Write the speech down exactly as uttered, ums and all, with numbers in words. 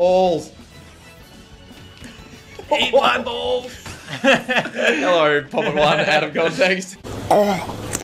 balls. Eat my balls. Hello, Poppt one out of context.